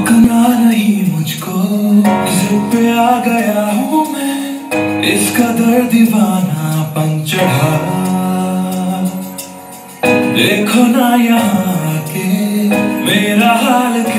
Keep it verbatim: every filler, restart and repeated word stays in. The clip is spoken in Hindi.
रोकना नहीं मुझको, जिद पे आ गया हूँ मैं, इसका दर्द दीवानापन चढ़ा। देखो ना यहाँ के मेरा हाल